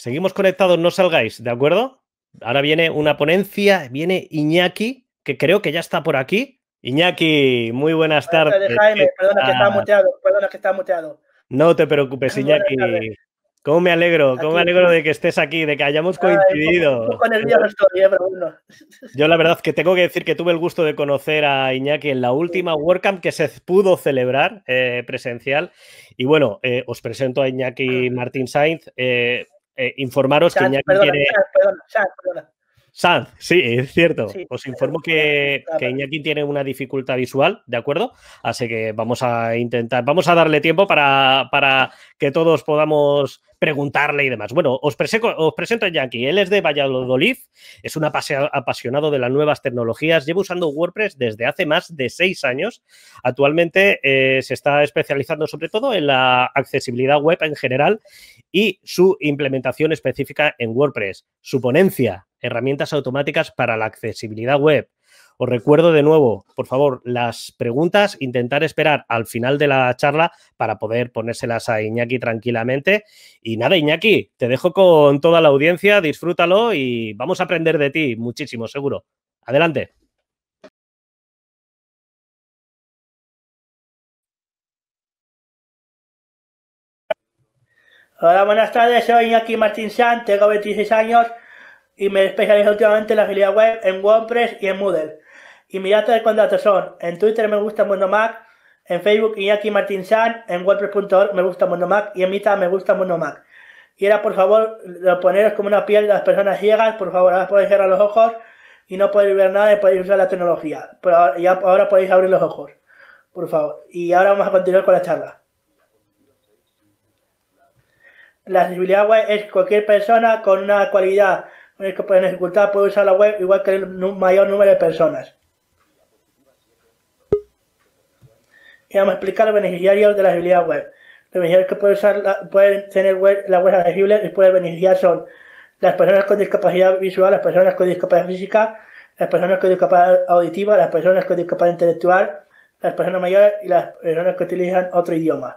Seguimos conectados, no salgáis, ¿de acuerdo? Ahora viene una ponencia, viene Iñaki, que creo que ya está por aquí. Iñaki, muy buenas tardes. Jaime, perdona que estaba muteado, No te preocupes, Iñaki. ¿Cómo me alegro? ¿Cómo me alegro de que estés aquí, de que hayamos coincidido? Un poco nervioso estoy, pero bueno. Yo la verdad que tengo que decir que tuve el gusto de conocer a Iñaki en la última WordCamp que se pudo celebrar presencial. Y bueno, os presento a Iñaki Martín Sainz. Informaros que Iñaki quiere... Perdona. Sanz, sí, es cierto. Sí, Os informo que Iñaki tiene una dificultad visual, ¿de acuerdo? Así que vamos a darle tiempo para que todos podamos preguntarle y demás. Bueno, os presento a Iñaki. Él es de Valladolid, es un apasionado de las nuevas tecnologías, lleva usando WordPress desde hace más de 6 años. Actualmente se está especializando sobre todo en la accesibilidad web en general y su implementación específica en WordPress. Su ponencia, herramientas automáticas para la accesibilidad web. Os recuerdo de nuevo, por favor, las preguntas, intentar esperar al final de la charla para poder ponérselas a Iñaki tranquilamente. Y nada, Iñaki, te dejo con toda la audiencia, disfrútalo y vamos a aprender de ti muchísimo, seguro. Adelante. Hola, buenas tardes, soy Iñaki Martín Sanz, tengo 26 años y me especializo últimamente en la agilidad web, en WordPress y en Moodle. Y mis datos de contacto son: en Twitter me gusta Mundo Mac, en Facebook Iñaki Martín Sanz, en WordPress.org me gusta Mundo Mac y en Mita me gusta Mundo Mac. Y ahora, por favor, poneros como una piel de las personas ciegas, por favor, ahora podéis cerrar los ojos y no podéis ver nada y podéis usar la tecnología. Pero ahora podéis abrir los ojos, por favor. Y ahora vamos a continuar con la charla. La accesibilidad web es cualquier persona con una cualidad, con el que pueden dificultad puede usar la web igual que el mayor número de personas. Y vamos a explicar los beneficiarios de la accesibilidad web. Los beneficiarios que pueden tener la web accesible y pueden beneficiar son las personas con discapacidad visual, las personas con discapacidad física, las personas con discapacidad auditiva, las personas con discapacidad intelectual, las personas mayores y las personas que utilizan otro idioma.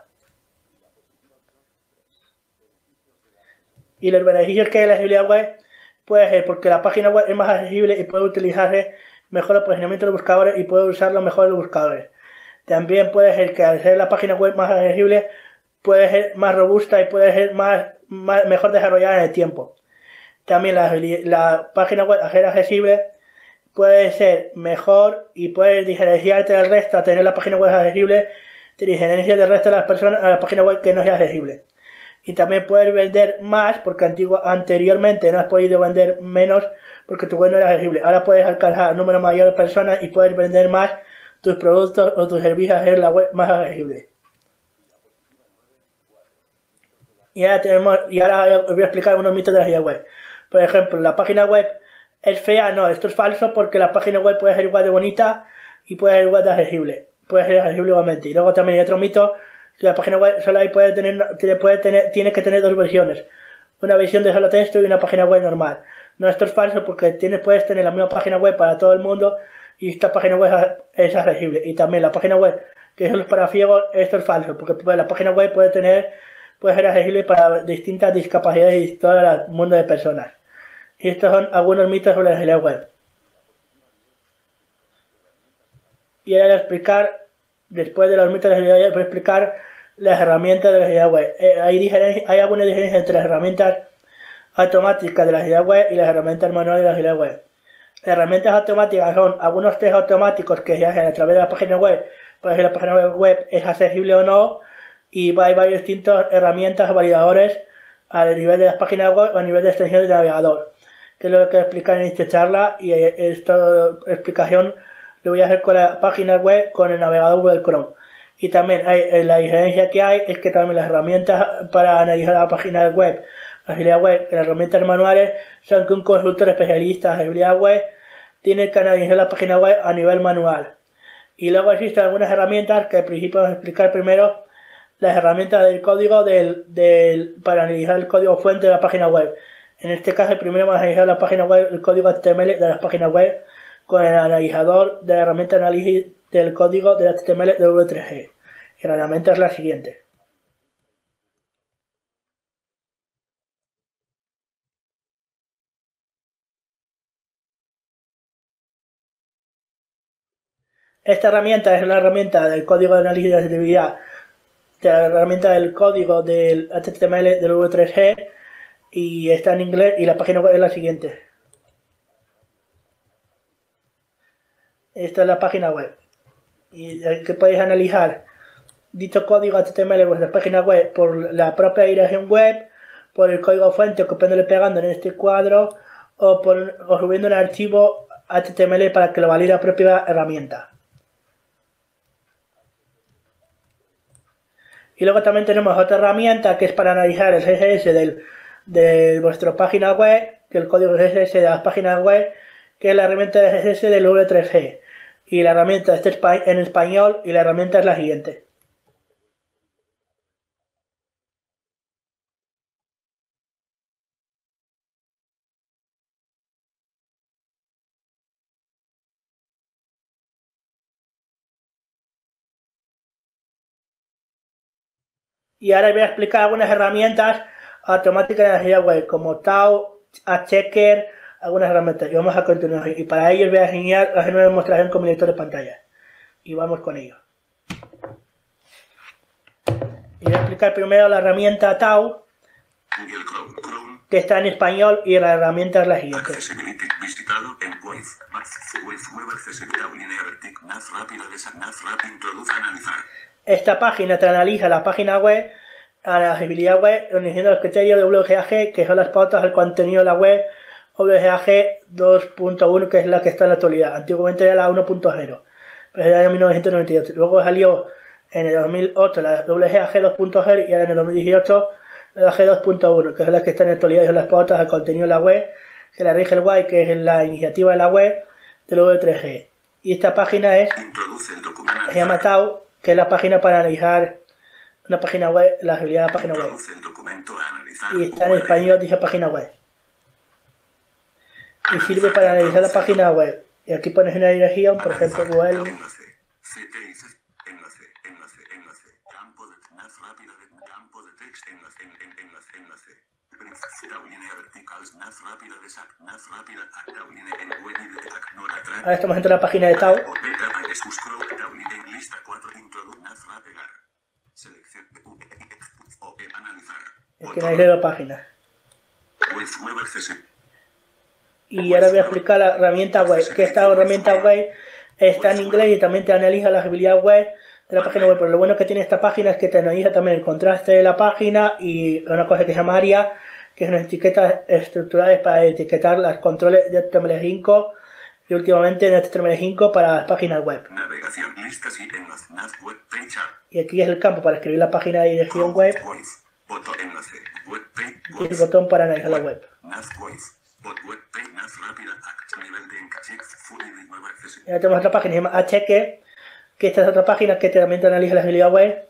Y los beneficios que hay de la accesibilidad web puede ser porque la página web es más accesible y puede utilizarse mejor el posicionamiento de los buscadores y puede usarlo mejor los buscadores. También puede ser que al ser la página web más accesible puede ser más robusta y puede ser mejor desarrollada en el tiempo. También la página web al ser accesible puede ser mejor y puede diferenciarte del resto a tener la página web accesible de diferencia del resto de las personas a la página web que no es accesible. Y también puedes vender más porque anteriormente no has podido vender menos porque tu web no era accesible. Ahora puedes alcanzar un número mayor de personas y puedes vender más tus productos o tus servicios en la web más accesible. Y ahora os voy a explicar unos mitos de la accesibilidad web. Por ejemplo, la página web es fea. No, esto es falso porque la página web puede ser igual de bonita y puede ser igual de accesible. Puede ser accesible igualmente. Y luego también hay otro mito. La página web solo tiene que tener dos versiones, una versión de solo texto y una página web normal. No, esto es falso porque puedes tener la misma página web para todo el mundo y esta página web es accesible. Y también la página web que solo es para ciegos, esto es falso porque la página web puede ser accesible para distintas discapacidades y todo el mundo de personas. Y estos son algunos mitos sobre la accesibilidad web. Y ahora voy a explicar, después de los mitos de la accesibilidad, voy a explicar las herramientas de la accesibilidad web. Hay alguna diferencia entre las herramientas automáticas de la accesibilidad web y las herramientas manuales de la accesibilidad web. Las herramientas automáticas son algunos test automáticos que se hacen a través de la página web para si la página web es accesible o no, y hay varias distintas herramientas validadores a nivel de las páginas web o a nivel de extensiones de navegador, que es lo que voy a explicar en esta charla. Y esta explicación lo voy a hacer con la página web con el navegador Google Chrome. Y también la diferencia que hay es que también las herramientas para analizar la página web, la accesibilidad web, las herramientas manuales, son que un consultor especialista en accesibilidad web tiene que analizar la página web a nivel manual. Y luego existen algunas herramientas que al principio vamos a explicar primero, las herramientas del código para analizar el código fuente de la página web. En este caso, primero vamos a analizar la página web, el código HTML de la página web con el analizador de la herramienta de análisis del código del HTML de W3G. Y la herramienta es la siguiente. Esta herramienta es una herramienta del código de análisis de accesibilidad, de la herramienta del código del HTML del V3G, y está en inglés, y la página web es la siguiente. Esta es la página web. Y que podéis analizar dicho código HTML en vuestra página web por la propia dirección web, por el código fuente, copiándolo y pegando en este cuadro, o subiendo un archivo HTML para que lo valide la propia herramienta. Y luego también tenemos otra herramienta que es para analizar el CSS de vuestra página web, que el código CSS de las páginas web, que es la herramienta de CSS del V3G. Y la herramienta está en español, y la herramienta es la siguiente. Y ahora voy a explicar algunas herramientas automáticas de la silla web, como Tau, Checker, algunas herramientas. Y vamos a continuar. Y para ello os voy a enseñar a hacer una demostración con mi lector de pantalla. Y vamos con ello. Y voy a explicar primero la herramienta Tau, que está en español, y la herramienta es la siguiente. Esta página te analiza la página web, a la accesibilidad web, diciendo los criterios de WCAG, que son las pautas del contenido de la web, WCAG 2.1, que es la que está en la actualidad. Antiguamente era la 1.0, pero era en 1998. Luego salió en el 2008 la WCAG 2.0 y ahora en el 2018 la G 2.1, que es la que está en la actualidad, y son las pautas del contenido de la web, que la rige el WAI, que es la iniciativa de la web del V3G. Y esta página se llama Tau, que es la página para analizar una página web, la accesibilidad de la página web. Y está en español dicha página web. Y sirve para analizar la página web. Y aquí pones una dirección, por ejemplo, Google. Ahora estamos dentro de la página de Tau. Aquí no hay dos páginas. Y ahora voy a explicar la herramienta web, que esta herramienta web está en inglés y también te analiza la accesibilidad web de la página web. Pero lo bueno que tiene esta página es que te analiza también el contraste de la página y una cosa que se llama ARIA, que son etiquetas estructurales para etiquetar los controles de HTML5 y últimamente en HTML5 para las páginas web. Y aquí es el campo para escribir la página de dirección web y el botón para analizar la web. Y ahora tenemos otra página que se llama Checker, que esta es otra página que también te analiza la accesibilidad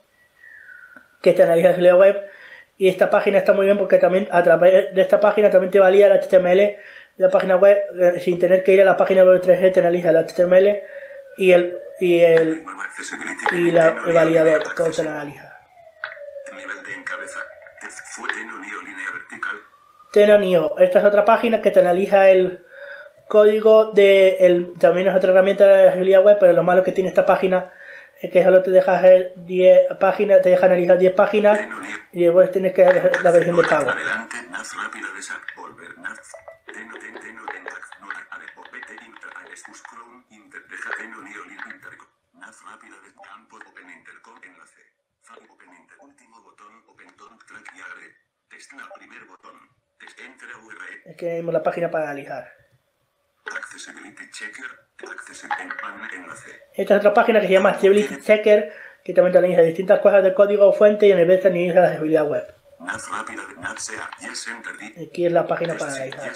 web, y esta página está muy bien porque también a través de esta página también te valida el HTML de la página web, sin tener que ir a la página web 3G, te analiza el HTML y el validador, todo te lo analiza. Tenonio, esta es otra página que te analiza el código también es otra herramienta de la accesibilidad web, pero lo malo que tiene esta página es que solo te deja hacer 10 páginas, te deja analizar 10 páginas y después tienes que hacer la versión de pago. Es que tenemos la página para analizar. Esta es otra página que se llama Accessibility Checker, que también te analiza distintas cosas del código fuente y en el vez te analiza la accesibilidad web. Aquí es la página para analizar.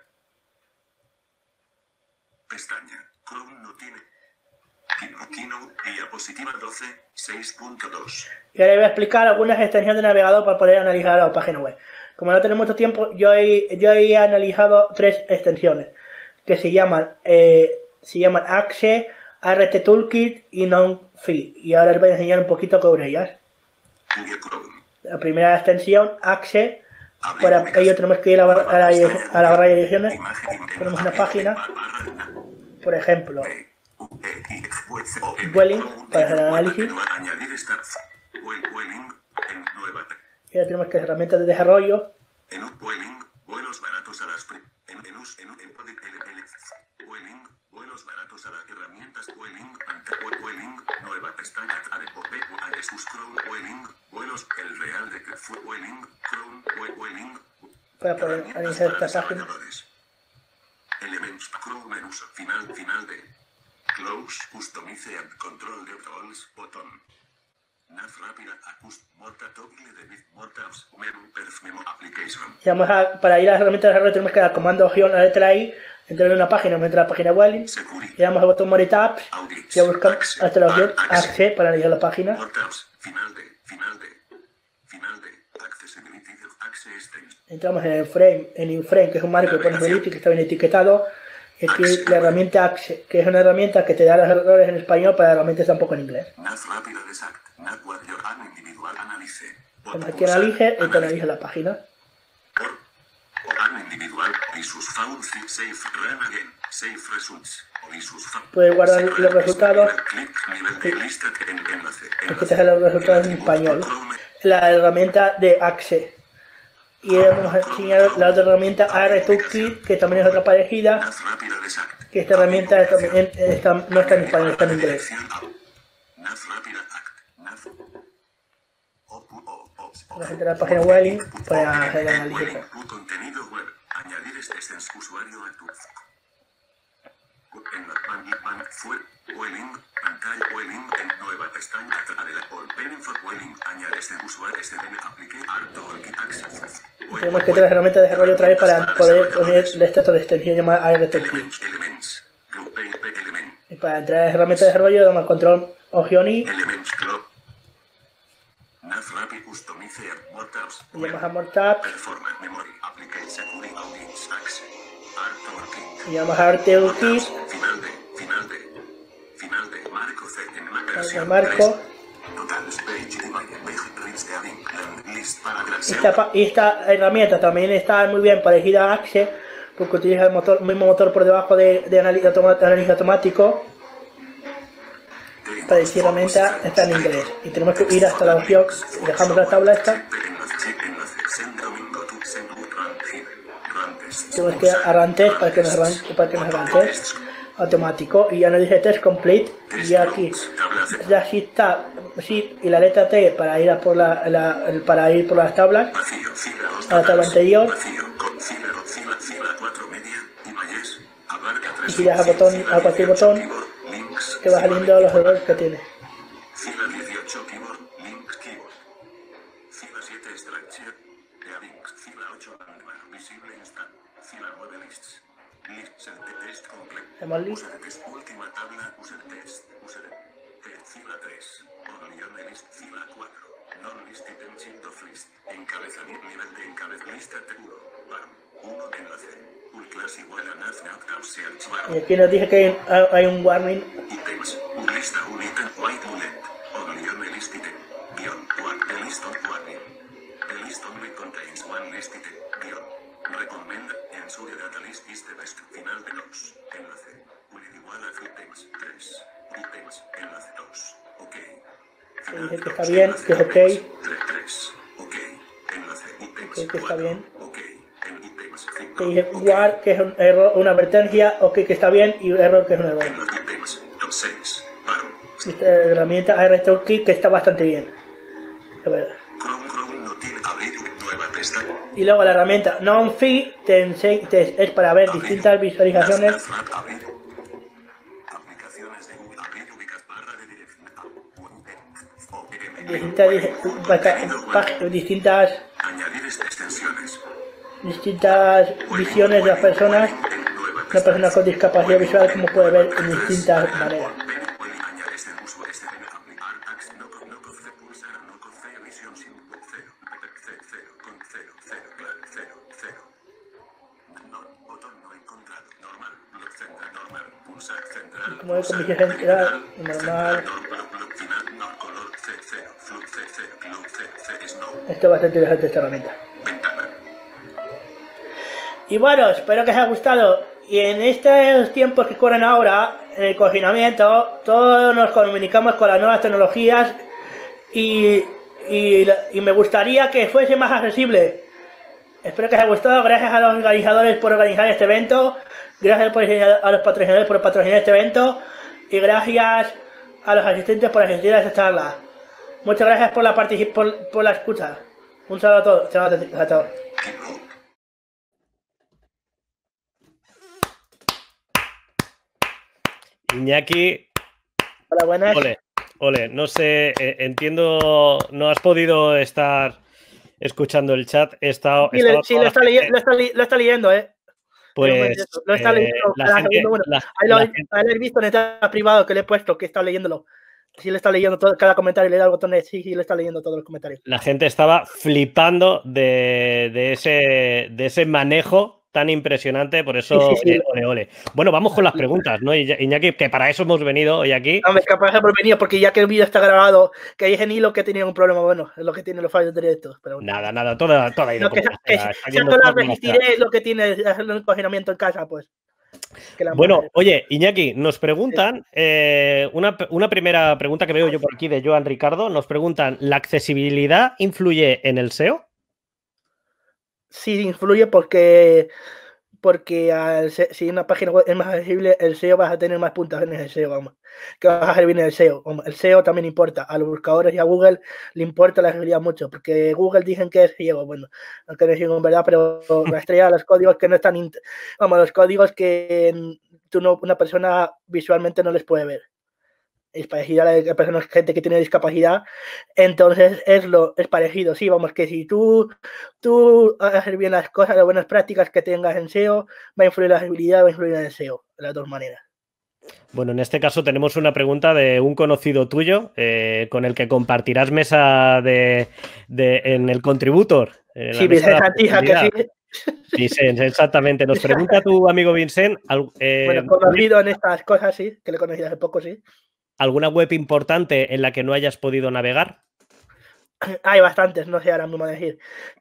Pestaña. Chrome no tiene. Diapositiva 12, 6.2. Y ahora voy a explicar algunas extensiones de navegador para poder analizar la página web. Como no tenemos mucho tiempo, yo he analizado 3 extensiones que se llaman Axe, RT Toolkit y Non-Free. Y ahora les voy a enseñar un poquito sobre ellas. La primera extensión, Axe. Para ello tenemos que ir a la barra de direcciones. Ponemos una página. Por ejemplo, Vueling para hacer el análisis. Añadir esta Vueling en nueva. Y ahora tenemos que herramientas de desarrollo. En Vueling, vuelos baratos a las Vueling, vuelos baratos a las herramientas Vueling, Vueling, nueva pestaña Vueling, vuelos el real de que fue Vueling, Chrome, Vueling. Para poder analizar esta página. Elements Chrome menú final de Close, Customize and Control de Tools, botón. Nav rápida, Acust, Morta, Toggle de Bit, Mortals, Menu, Perf, Memo, Application. Y vamos para ir a las herramientas de desarrollo tenemos que dar comando opción a la letra I, entrar en una página, meter la página Vueling, le damos al botón More Tabs y buscamos hasta la opción Access para analizar la página. Mortals, final de Accessibility, Access. Entramos en el frame, en New Frame, que es un marco que pone Ability, que está bien etiquetado. Y aquí la herramienta Access, que es una herramienta que te da los errores en español, para herramientas tampoco en inglés. Nav rápida de SACT, Nav Warrior An individual analice. Vamos aquí a analice y te analiza la página. An individual, Isus found safe run again, safe results. Puedes guardar los resultados. Nivel de lista enlace. Aquí te salen los resultados en español. La herramienta de Access. Y vamos a enseñar la otra herramienta AR2Kit, que también es otra parecida. Que esta herramienta también no está en español, está en inglés. Vamos a entrar a la página Vueling para hacer el análisis. Contenido web. Añadir este usuario a tu. En la fue Vueling, pantalla Vueling en nueva pestaña Open for Vueling. Añade este usuario, aplique Access. Tenemos que tener la herramienta de desarrollo otra vez para poder poner el estatus de extensión llamada AR2Kit. Y para entrar a la herramienta de desarrollo damos control opción I. Y vamos a Mortab. Y vamos a AR2Kit. El marco. Esta herramienta también está muy bien parecida a Access, porque utiliza el mismo motor por debajo de análisis automático. Parecidamente está en inglés. Y tenemos que ir hasta la opción, dejamos la tabla esta. Tenemos que arrancar para que nos arranque automático, y ya nos dice test complete, y aquí ya sí está sí, y la letra T para ir por las tablas a la tabla anterior, y si le das a cualquier botón te va saliendo los errores que tiene. Fila 18 keyboard, links keyboard. Fila 7 structure, links. Fila 8 visible instant. Fila 9 lists. Lists test complete. User test última tabla, user test, user fila 3. Only list, fila 4. Non list item sheet of list. Encabezamiento nivel de lista seguro. 1 enlace. Un class igual a nav y aquí nos dice que hay un warning. Items, lista un item white bullet. Only list item. Guión, one list of warning. The list only contains one list item. Guión. Recommend ensure data list is the best. Final de 2. Enlace. Igual a items 3. Items. Enlace 2. Ok. Dice que está bien, que es ok. 3. Ok. Enlace. Items. Que está bien. Ok. Que dice war, que es un error, una advertencia, ok, que está bien, y error, que es un error. Esta herramienta AR2Kit, que está bastante bien. A ver. Y luego la herramienta non-fi es para ver distintas visualizaciones. Distintas visiones de las personas. Una persona con discapacidad visual, como puede ver en distintas maneras. Como es con visión central, normal. Esto es bastante interesante, esta herramienta. Y bueno, espero que os haya gustado. Y en estos tiempos que corren ahora, en el confinamiento, todos nos comunicamos con las nuevas tecnologías y me gustaría que fuese más accesible. Espero que os haya gustado. Gracias a los organizadores por organizar este evento. Gracias a los patrocinadores por patrocinar este evento. Y gracias a los asistentes por asistir a esta charla. Muchas gracias por la escucha. Un saludo a todos. Chao a todos. Iñaki. Hola, buenas. Ole, no sé, entiendo, no has podido estar escuchando el chat. Lo está leyendo, Pues lo está leyendo. Ahí lo he visto en el chat privado que le he puesto, que está leyéndolo. Sí, le está leyendo todo, cada comentario, le da el botón de sí, le está leyendo todos los comentarios. La gente estaba flipando de ese manejo tan impresionante, por eso, sí. ole. Bueno, vamos con las preguntas, ¿no, Iñaki? Que para eso hemos venido hoy aquí. No, me capaz hemos venido porque ya que el vídeo está grabado, que hay en hilo que tenía un problema, bueno, es lo que tiene los fallos directos. Pero bueno. Nada, toda no, que resistiré lo que tiene el confinamiento en casa, pues. Bueno, oye, Iñaki, nos preguntan, una primera pregunta que veo yo por aquí de Joan Ricardo, nos preguntan, ¿la accesibilidad influye en el SEO? Sí, influye porque si una página web es más accesible, el SEO vas a tener más puntuaciones en el SEO, vamos. Que vas a hacer bien el SEO. El SEO también importa. A los buscadores y a Google le importa la accesibilidad mucho, porque Google dicen que es ciego, bueno, aunque no es ciego en verdad, pero rastrea los códigos que no están, los códigos que una persona visualmente no les puede ver. Es parecido a la persona, gente que tiene discapacidad, entonces es parecido, sí, vamos, que si tú haces bien las cosas, las buenas prácticas que tengas en SEO, va a influir la accesibilidad, va a influir en el SEO, de las dos maneras. Bueno, en este caso tenemos una pregunta de un conocido tuyo, con el que compartirás mesa en el Contributor. Sí, Vicente Santija, que sí. Vicent, exactamente. Nos pregunta tu amigo Vicent. Bueno, conocido en estas cosas, sí, que le conocí hace poco, sí. ¿Alguna web importante en la que no hayas podido navegar? Hay bastantes, no sé ahora mismo decir.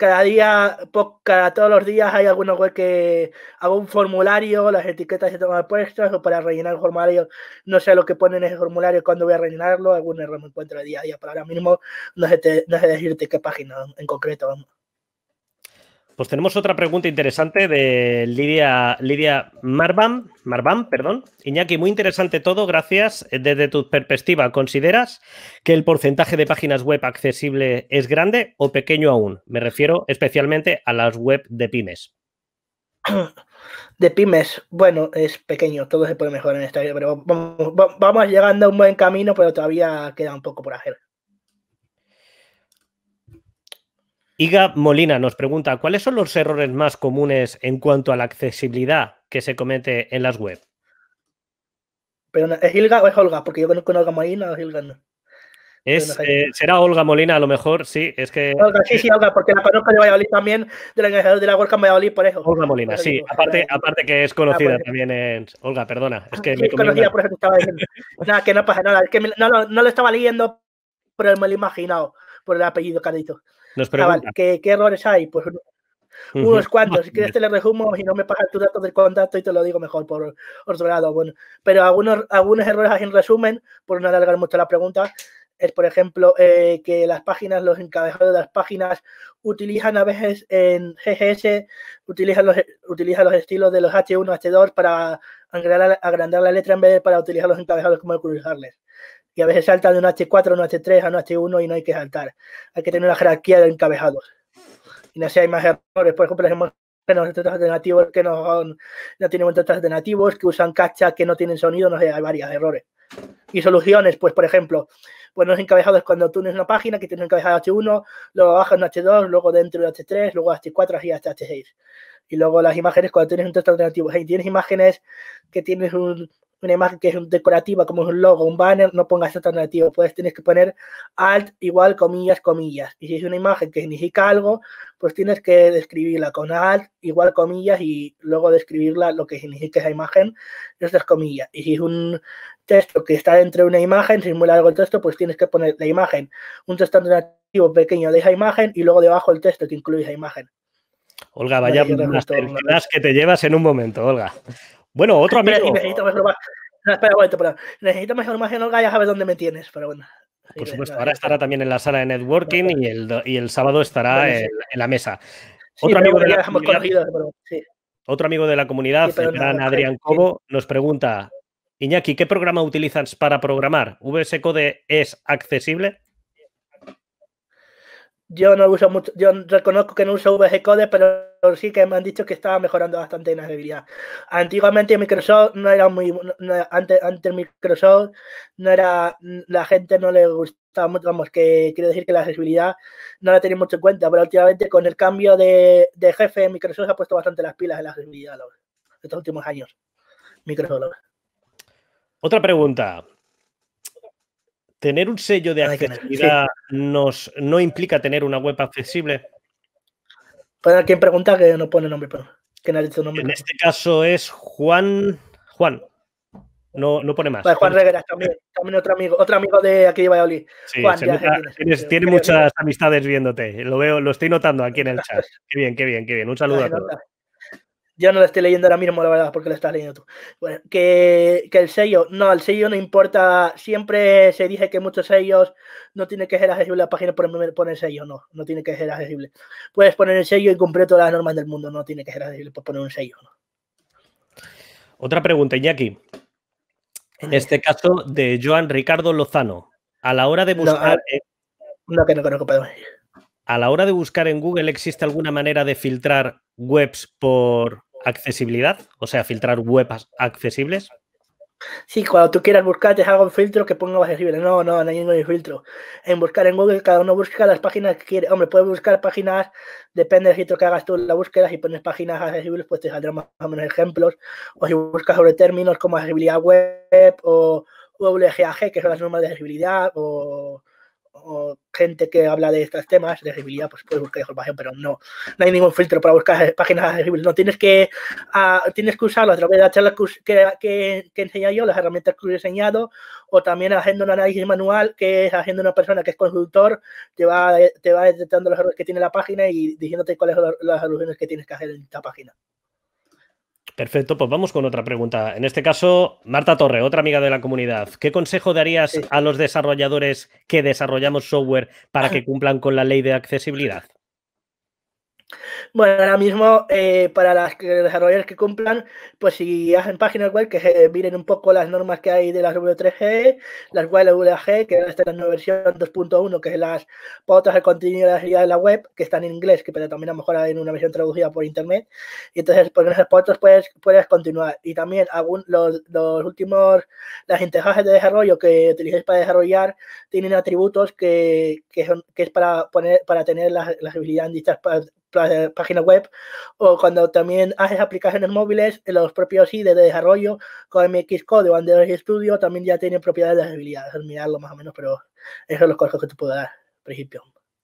Todos los días hay alguna web que hago un formulario, las etiquetas se toman puestas, o para rellenar el formulario, no sé lo que pone en ese formulario, cuándo voy a rellenarlo, algún error me encuentro de día a día, pero ahora mismo no sé decirte qué página en concreto. Pues tenemos otra pregunta interesante de Lidia Marban, perdón. Iñaki, muy interesante todo, gracias. Desde tu perspectiva, ¿consideras que el porcentaje de páginas web accesible es grande o pequeño aún? Me refiero especialmente a las web de pymes. De pymes, bueno, es pequeño, todo se puede mejorar en esta vida, pero vamos llegando a un buen camino, pero todavía queda un poco por hacer. Iga Molina nos pregunta, ¿cuáles son los errores más comunes en cuanto a la accesibilidad que se comete en las web? Pero ¿es Ilga o es Olga? Porque yo conozco a Olga Molina o Ilga no. Será Olga Molina, a lo mejor, sí, es que... Olga, sí, Olga, porque la conozco de Valladolid también, del organizador de la WordCamp Valladolid, por eso. Olga Molina, sí, digo, aparte que es conocida también en... Olga, perdona, es que me conocida, por eso te estaba diciendo. Nada, que no pasa nada, es que no lo estaba leyendo, pero me lo he imaginado por el apellido Carito. Nos pregunta. ¿Qué errores hay? Pues unos cuantos. Si quieres te les resumo y no me pasas tus datos de contacto y te lo digo mejor por otro lado. Bueno, pero algunos errores en resumen, por no alargar mucho la pregunta, es por ejemplo que las páginas, los encabezados de las páginas utilizan a veces en GGS, utilizan los estilos de los H1, H2 para agrandar la letra en vez de para utilizar los encabezados como cruzarles. Y a veces saltan de un H4 a un H3 a un H1 y no hay que saltar. Hay que tener una jerarquía de encabezados. Y no sé, hay más errores. Por ejemplo, tenemos textos alternativos que no tienen textos alternativos, que usan cacha, que no tienen sonido, no sé, hay varios errores. Y soluciones, pues por ejemplo, pues los encabezados cuando tú tienes una página que tiene un encabezado H1, luego bajas un H2, luego dentro de H3, luego H4, así hasta H6. Y luego las imágenes cuando tienes un texto alternativo. Si tienes imágenes que tienes una imagen que es decorativa, como es un logo, un banner, no pongas alternativo. Tienes que poner alt igual comillas, comillas. Y si es una imagen que significa algo, pues tienes que describirla con alt igual comillas y luego describirla lo que significa esa imagen, estas comillas. Y si es un texto que está dentro de una imagen, si es muy largo el texto, pues tienes que poner la imagen, un texto alternativo pequeño de esa imagen y luego debajo el texto que incluye esa imagen. Olga, vaya masterclass que te llevas en un momento, Olga. Bueno, otro amigo. No, espera un momento, pero necesito más información, Olga, ya sabes dónde me tienes, pero bueno. Por supuesto, ahora estará también en la sala de networking y el sábado estará en la mesa. Sí, pero bueno, ya dejamos conocidos, pero sí. Otro amigo de la comunidad, Sí, el gran Adrián Cobo, nos pregunta: Iñaki, ¿qué programa utilizas para programar? ¿VS Code es accesible? Yo no uso mucho, yo reconozco que no uso VS Code, pero sí que me han dicho que estaba mejorando bastante en accesibilidad. Antiguamente Microsoft no era muy, antes Microsoft no era, la gente no le gustaba mucho, vamos, que quiero decir que la accesibilidad no la tenía mucho en cuenta, pero últimamente con el cambio de jefe, Microsoft ha puesto bastante las pilas en la accesibilidad estos últimos años. Microsoft. Otra pregunta. ¿Tener un sello de accesibilidad no implica tener una web accesible? Para quien pregunta que no pone nombre, pero que no ha dicho nombre. En este caso es Juan. No pone más. Pues Juan Regueras también otro amigo de aquí de Valladolid. Sí, Juan, tiene muchas amistades viéndote. Lo estoy notando aquí en el chat. Qué bien. Un saludo a todos. Yo no lo estoy leyendo ahora mismo, la verdad, porque lo estás leyendo tú. Bueno, que el sello no importa. Siempre se dice que muchos sellos no tiene que ser accesible la página por poner sello. No tiene que ser accesible. Puedes poner el sello y cumplir todas las normas del mundo. No tiene que ser accesible por poner un sello. ¿No? Otra pregunta, Iñaki. En este caso, de Joan Ricardo Lozano. A la hora de buscar. Que no conozco, perdón. A la hora de buscar en Google, ¿existe alguna manera de filtrar webs por accesibilidad? O sea, filtrar webs accesibles. Sí, cuando tú quieras buscar, te hago un filtro que ponga accesible. No hay ningún filtro. En buscar en Google, cada uno busca las páginas que quiere. Hombre, puedes buscar páginas, depende del filtro que hagas tú en la búsqueda. Si pones páginas accesibles, pues te saldrán más o menos ejemplos. O si buscas sobre términos como accesibilidad web o WGAG, que son las normas de accesibilidad, o gente que habla de estos temas de accesibilidad, pues puedes buscar información, pero no hay ningún filtro para buscar páginas accesibles. No tienes que usarlo a través de la charla que enseñé yo, las herramientas que he enseñado, o también haciendo un análisis manual, que es haciendo una persona que es consultor, te va detectando los errores que tiene la página y diciéndote cuáles son las soluciones que tienes que hacer en esta página. Perfecto, pues vamos con otra pregunta. En este caso, Marta Torre, otra amiga de la comunidad. ¿Qué consejo darías a los desarrolladores que desarrollamos software para que cumplan con la ley de accesibilidad? Bueno, ahora mismo para los desarrolladores que cumplan, pues si hacen páginas web que miren un poco las normas que hay de las W3G, las WCAG, que esta es la nueva versión 2.1, que es las pautas de contenido de la agilidad de la web, que están en inglés, que pero también a lo mejor hay una versión traducida por internet. Y entonces, pues en esas pautas puedes continuar. Y también los últimos, las interfaces de desarrollo que utilicéis para desarrollar tienen atributos que es para tener la habilidad en dichas página web, o cuando también haces aplicaciones móviles, los propios IDE de desarrollo con Xcode o Android Studio también ya tienen propiedades de accesibilidad. Eso es mirarlo más o menos, pero esos son los consejos que te puedo dar al principio.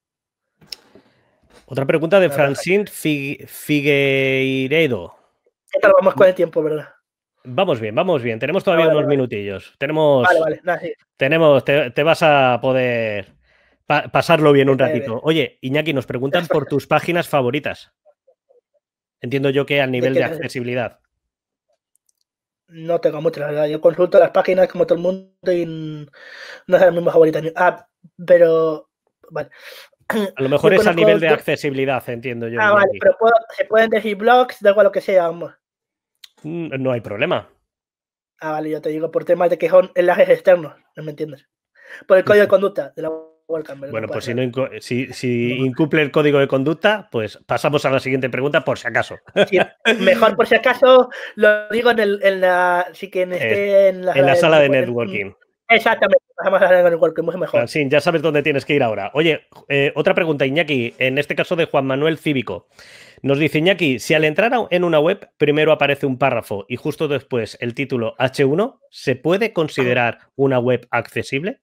Otra pregunta de Francine Figueiredo. ¿Qué tal vamos con el tiempo, verdad? Vamos bien. Tenemos todavía unos minutillos. Vale. Nada, sí. Te vas a poder pasarlo bien un ratito. Oye, Iñaki, nos preguntan por tus páginas favoritas. Entiendo yo que al nivel de accesibilidad. No tengo mucho, la verdad. Yo consulto las páginas como todo el mundo y no es la misma favorita. Pero vale. A lo mejor es a nivel de accesibilidad, entiendo yo. Vale, pero se pueden decir blogs, da igual lo que sea. No hay problema. Vale, yo te digo por temas de que son enlaces externos, ¿no me entiendes? Por el código de conducta de la WordCamp. Bueno, pues si incumple el código de conducta, pues pasamos a la siguiente pregunta por si acaso. Sí, mejor por si acaso lo digo en la sala de networking. Exactamente, pasamos a la sala de networking, muy mejor. Sí, ya sabes dónde tienes que ir ahora. Oye, otra pregunta, Iñaki, en este caso de Juan Manuel Cívico. Nos dice Iñaki, si al entrar en una web primero aparece un párrafo y justo después el título H1, ¿se puede considerar una web accesible?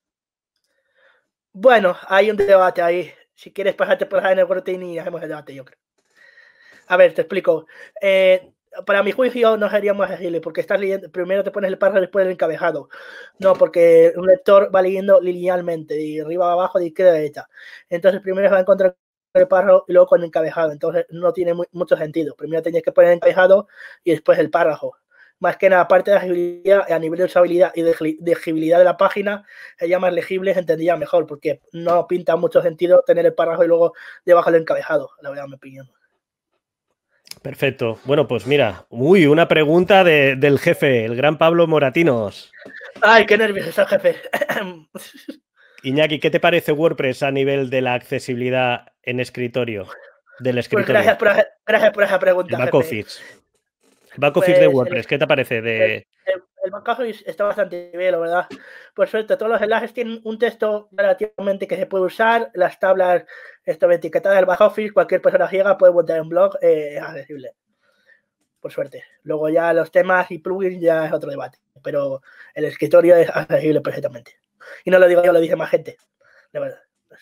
Bueno, hay un debate ahí. Si quieres pasarte por la networking y hacemos el debate, yo creo. A ver, te explico. Para mi juicio no sería más accesible porque estás leyendo, primero te pones el párrafo y después el encabezado. No, porque un lector va leyendo linealmente, de arriba a abajo, de izquierda a derecha. Entonces primero se va a encontrar el párrafo y luego con el encabezado. Entonces no tiene mucho sentido. Primero tienes que poner el encabezado y después el párrafo. más que nada, aparte de agilidad, a nivel de usabilidad y de legibilidad de la página, sería más legible, se entendía mejor, porque no pinta mucho sentido tener el párrafo y luego debajo el encabezado, la verdad, mi opinión. Perfecto. Bueno, pues mira, una pregunta del jefe, el gran Pablo Moratinos. Ay, qué nervios está el jefe. Iñaki, ¿qué te parece WordPress a nivel de la accesibilidad en escritorio? Del escritorio. Pues gracias por esa pregunta, el back jefe. office. El back office de WordPress, ¿qué te parece? El back office está bastante bien, la verdad. Por suerte, todos los enlaces tienen un texto relativamente que se puede usar. Las tablas etiquetadas del back office, cualquier persona ciega puede montar un blog, es accesible. Por suerte. Luego ya los temas y plugins ya es otro debate. Pero el escritorio es accesible perfectamente. Y no lo digo yo, lo dice más gente. De verdad.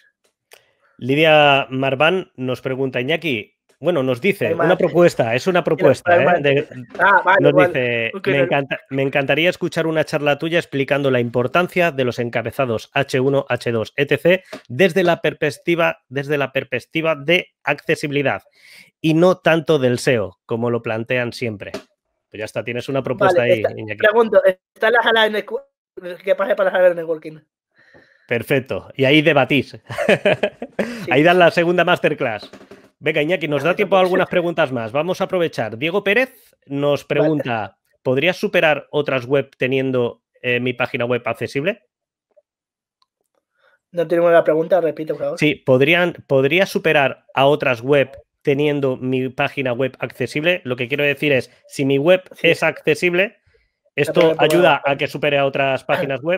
Lidia Marván nos pregunta, Iñaki, bueno, nos dice, una propuesta, es una propuesta. Nos dice, me encantaría escuchar una charla tuya explicando la importancia de los encabezados H1, H2, etc. desde la perspectiva de accesibilidad y no tanto del SEO, como lo plantean siempre. Pues ya está, tienes una propuesta ahí, Iñaki. Pregunto, ¿está en la sala de que pase para la sala de networking? Perfecto, y ahí debatís. Sí. Ahí dan la segunda masterclass. Venga, Iñaki, nos da tiempo a algunas preguntas más. Vamos a aprovechar. Diego Pérez nos pregunta, ¿podrías superar otras web teniendo mi página web accesible? No tenemos la pregunta, repite, por favor. Sí, ¿podría superar a otras web teniendo mi página web accesible? Lo que quiero decir es, si mi web es accesible, ¿esto ayuda a que supere a otras páginas web?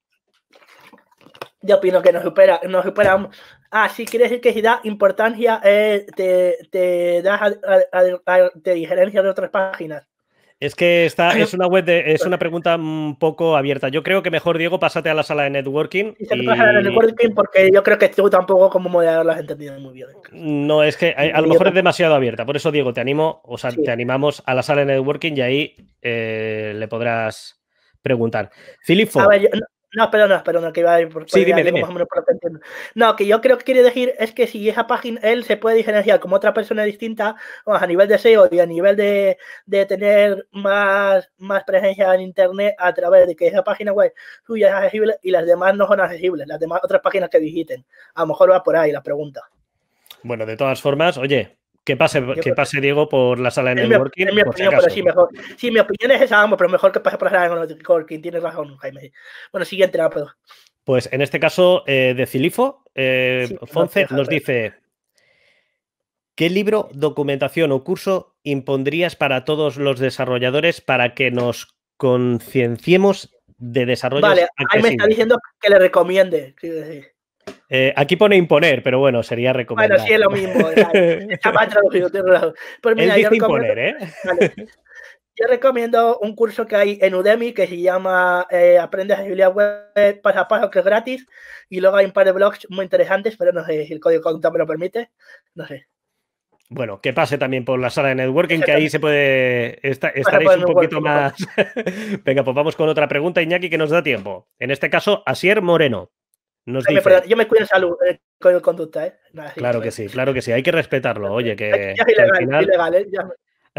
Yo opino que nos supera. Sí, quiere decir que si da importancia, te diferencia de otras páginas. Es que es una pregunta un poco abierta. Yo creo que mejor, Diego, pásate a la sala de networking. Sí, se pasa a la networking porque yo creo que tú tampoco como moderador lo has entendido muy bien. No, es que a lo mejor es demasiado abierta. Por eso, Diego, te animamos a la sala de networking y ahí le podrás preguntar. Filifo. A ver, perdona, que iba a ir por sí, dime. Más o menos por lo que entiendo. No, que yo creo que quiere decir es que si esa página, él se puede diferenciar como otra persona distinta, a nivel de SEO y a nivel de tener más presencia en internet a través de que esa página web suya es accesible y las demás no son accesibles, las demás otras páginas que visiten. A lo mejor va por ahí la pregunta. Bueno, de todas formas, oye, que pase Diego por la sala de networking. Es mi opinión, pero sí, mejor. Sí, mi opinión es esa, pero mejor que pase por la sala de networking. Tienes razón, Jaime. Bueno, siguiente rápido. Pues en este caso, de Cilifo, Fonce nos dice: ¿qué libro, documentación o curso impondrías para todos los desarrolladores para que nos concienciemos de desarrollos accesibles? Ahí me está diciendo que le recomiende. Aquí pone imponer, pero bueno, sería recomendar. Bueno, sí es lo mismo. Está mal traducido, tengo razón. Pues mira, él dice imponer, ¿eh? Vale. Yo recomiendo un curso que hay en Udemy que se llama Aprende Accesibilidad Web paso a paso, que es gratis. Y luego hay un par de blogs muy interesantes, pero no sé si el código de conducta me lo permite. No sé. Bueno, que pase también por la sala de networking, que ahí se puede... estaréis un poquito más... Venga, pues vamos con otra pregunta, Iñaki, que nos da tiempo. En este caso, Asier Moreno. Nos dice... Perdón, yo me cuido en salud, el código de conducta, ¿eh? Nada, sí, claro que sí, hay que respetarlo. Oye, que... Ya es ilegal, ¿eh? Ya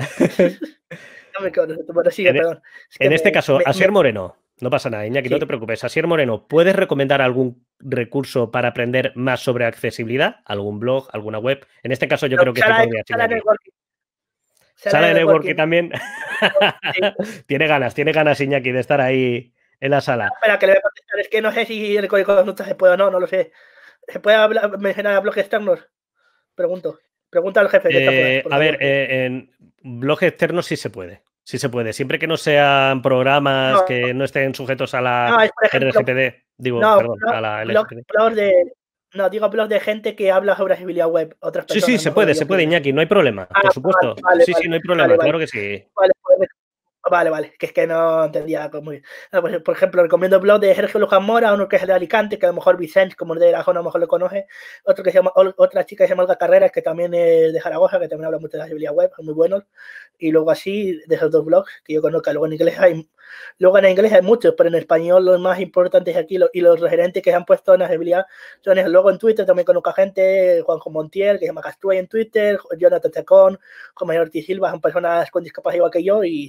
me quedo, bueno, sigue, perdón. En este caso, Asier Moreno, no pasa nada, Iñaki, no te preocupes. Asier Moreno, ¿puedes recomendar algún recurso para aprender más sobre accesibilidad? ¿Algún blog, alguna web? En este caso yo creo que Sala de networking también. Sí. Tiene ganas, Iñaki, de estar ahí en la sala. Espera, que le voy a contestar. Es que no sé si el código de conducta se puede o no, no lo sé. ¿Se puede mencionar a blogs externos? Pregunta al jefe. Que está en blog externos sí se puede. Sí se puede. Siempre que no sean programas que no estén sujetos a la RGPD. A la LGPD. Blogs de gente que habla sobre accesibilidad web. Otras personas, sí, se puede, Iñaki, no hay problema. Por supuesto. Sí, no hay problema, claro que sí. Vale, que es que no entendía muy bien. Pues, por ejemplo, recomiendo el blog de Sergio Luján Mora, uno que es de Alicante, que a lo mejor Vicente, como es de la zona, a lo mejor lo conoce. Otra chica que se llama Olga Carreras, que también es de Zaragoza, que también habla mucho de accesibilidad web, son muy buenos. Y luego así, de esos dos blogs que yo conozco. Luego en inglés hay muchos, pero en español los más importantes aquí y los referentes que se han puesto en accesibilidad son esos. Luego en Twitter también conozco a gente, Juanjo Montiel, que se llama Castuey en Twitter, Jonathan Chacón, Juan Mayor Ortiz Silva, son personas con discapacidad igual que yo y saben bastante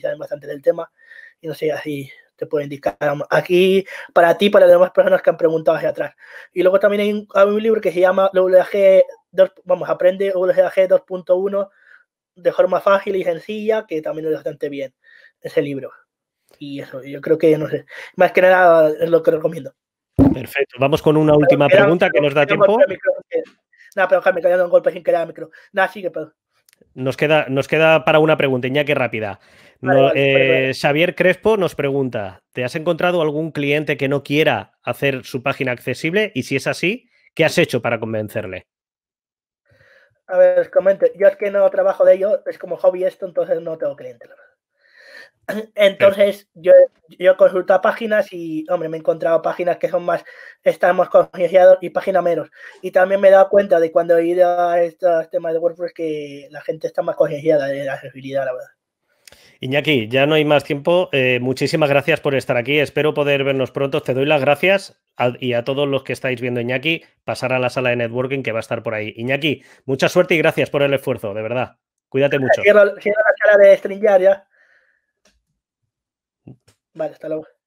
del tema y no sé, así te puedo indicar aquí para ti, para las demás personas que han preguntado hacia atrás. Y luego también hay un libro que se llama WG 2, aprende WG 2.1 de forma fácil y sencilla, que también es bastante bien ese libro. Y eso, yo creo que, no sé, más que nada es lo que recomiendo. Perfecto. Vamos con una última pregunta que nos da tiempo. Nada, pero me quedé un golpe sin querer al micro. Nada, sigue, pero... Nos queda para una pregunta, Iñaki, rápida. Vale. Xavier Crespo nos pregunta, ¿te has encontrado algún cliente que no quiera hacer su página accesible? Y si es así, ¿qué has hecho para convencerle? A ver, os comento. Yo es que no trabajo de ello, es como hobby esto, entonces no tengo clientes. Entonces, yo consulto páginas y, hombre, me he encontrado páginas que son más, están más concienciados y páginas menos. Y también me he dado cuenta de cuando he ido a estos temas de WordPress que la gente está más concienciada de la accesibilidad, la verdad. Iñaki, ya no hay más tiempo. Muchísimas gracias por estar aquí. Espero poder vernos pronto. Te doy las gracias y a todos los que estáis viendo Iñaki, pasar a la sala de networking que va a estar por ahí. Iñaki, mucha suerte y gracias por el esfuerzo, de verdad. Cuídate mucho. Cierro la sala de StreamYard ya. Vale, hasta luego.